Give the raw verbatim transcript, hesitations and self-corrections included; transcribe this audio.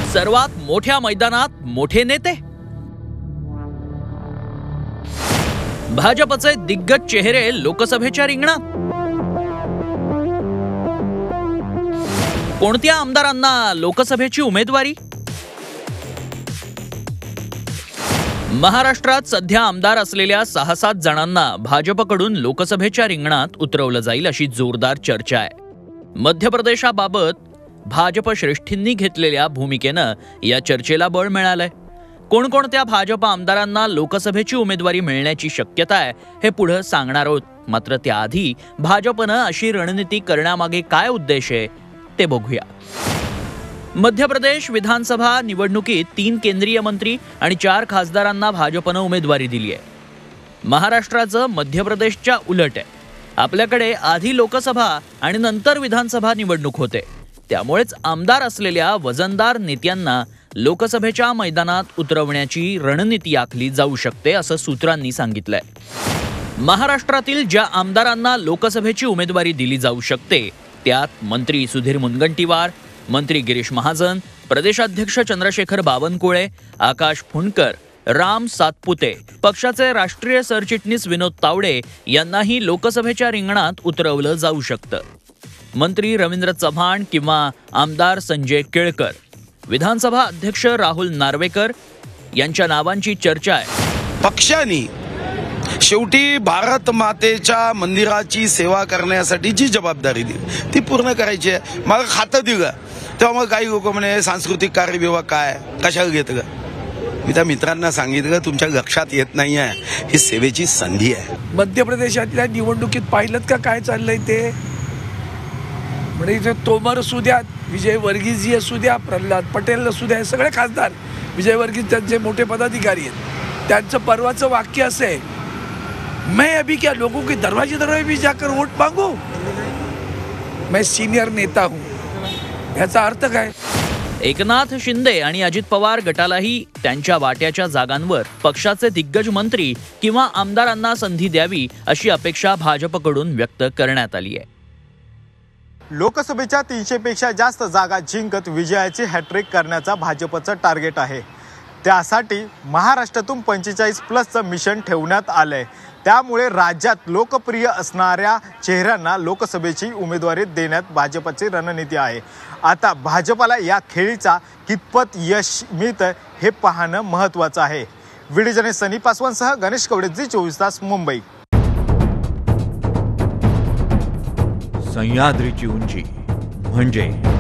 सर्वात मोठ्या मैदानात मोठे नेते। भाजपचे दिग्गज चेहरे लोकसभेच्या रिंगणात। कोणत्या आमदारांना लोकसभेची उमेदवारी? महाराष्ट्रात सध्या आमदार असलेल्या सहा सात जणांना भाजपकडून लोकसभेच्या रिंगणात उतरवलं जाईल अशी जोरदार चर्चा आहे। मध्य प्रदेशाबाबत भाजप श्रेष्ठींनी घेतलेल्या भूमिकेनं या चर्चेला बळ मिळालंय। कोणकोणत्या भाजप आमदारांना लोकसभेची उमेदवारी मिळण्याची शक्यता आहे हे पुढे सांगणार आहोत। मात्र त्याआधी भाजपनं अशी रणनीती करण्यामागे काय उद्देश आहे ते बघूया। मध्य प्रदेश विधानसभा निवडणुकीत तीन केंद्रीय मंत्री आणि चार खासदारांना भाजपनं उमेदवारी दिली आहे। महाराष्ट्राचं मध्य प्रदेशच्या उलट आहे। आपल्याकडे आधी लोकसभा आणि नंतर विधानसभा निवडणूक होते, त्यामुळेच आमदार असलेल्या वजनदार नेत्यांना लोकसभेच्या मैदानात उतरवण्याची रणनीती आखली जाऊ शकते असं सूत्रांनी सांगितलंय। महाराष्ट्रातील ज्या आमदारांना लोकसभेची उमेदवारी दिली जाऊ शकते त्यात मंत्री सुधीर मुनगंटीवार, मंत्री गिरीश महाजन, प्रदेशाध्यक्ष चंद्रशेखर बावनकुळे, आकाश फुंडकर, राम सातपुते, पक्षाचे राष्ट्रीय सरचिटणीस विनोद तावडे यांनाही लोकसभेच्या रिंगणात उतरवलं जाऊ शकतं। मंत्री रवींद्र चव्हाण किंवा आमदार संजय केळकर, विधानसभा अध्यक्ष राहुल नार्वेकर यांच्या नावांची चर्चा आहे। पक्षाने शेवटी भारत मातेच्या मंदिराची सेवा करण्यासाठी जी जबाबदारी दिली ती पूर्ण करायची आहे। मला खातं दिलं तेव्हा मग काही लोक म्हणे सांस्कृतिक कार्य विभाग काय कशाला घेतं? मी त्या मित्रांना सांगितलं तुमच्या लक्षात येत नाही आहे, ही सेवेची संधी आहे। मध्य प्रदेशातल्या निवडणुकीत पाहिलं का काय चाललंय ते? म्हणजे इथे तोमर असू द्या, विजय वर्गीजी असू द्या, प्रल्हाद पटेल असू द्या, हे सगळे खासदार विजय वर्गीज त्यांचे मोठे पदाधिकारी आहेत। त्यांचं परवाचं वाक्य असं आहे, मैं अभी क्या लोगों के दरवाजे दरवाजे भी जाकर वोट मांगू, मैं सीनियर नेता हूं। याचा अर्थ काय? एकनाथ शिंदे आणि अजित पवार गटालाही त्यांच्या वाट्याच्या जागांवर पक्षाचे दिग्गज मंत्री किंवा आमदारांना संधी द्यावी अशी अपेक्षा भाजपकडून व्यक्त करण्यात आली आहे। लोकसभेच्या तीनशे पेक्षा जास्त जागा जिंकत विजयाची हॅट्रिक करण्याचा भाजपचं टार्गेट आहे। त्यासाठी महाराष्ट्रातून पंचेचाळीस प्लसचं मिशन ठेवण्यात आलंय। त्यामुळे राज्यात लोकप्रिय असणाऱ्या चेहऱ्यांना लोकसभेची उमेदवारी देण्यात भाजपची रणनीती आहे। आता भाजपला या खेळीचा कितपत यश मिळतं हे पाहणं महत्त्वाचं आहे। व्हिडिओ जर्नलिस्ट सनी पासवानसह गणेश कवडे, झी चोवीस तास, मुंबई। सह्याद्रीची उंची म्हणजे